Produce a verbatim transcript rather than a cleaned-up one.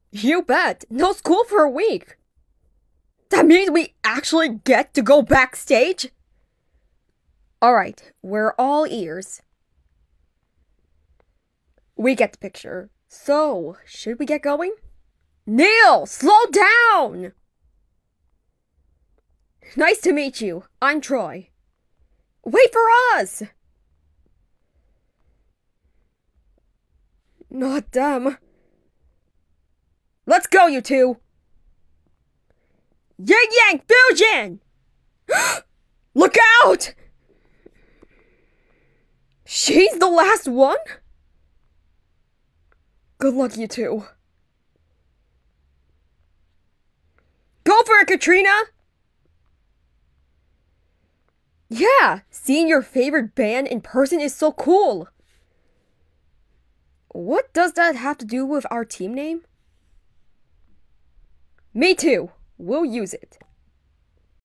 You bet. No school for a week. That means we actually get to go backstage? Alright, we're all ears. We get the picture. So, should we get going? Neil, slow down! Nice to meet you. I'm Troy. Wait for us! Not them. Let's go, you two! Yin Yang Fusion! Look out! She's the last one? Good luck, you two. Go for it, Katrina! Yeah, seeing your favorite band in person is so cool. What does that have to do with our team name? Me too. We'll use it.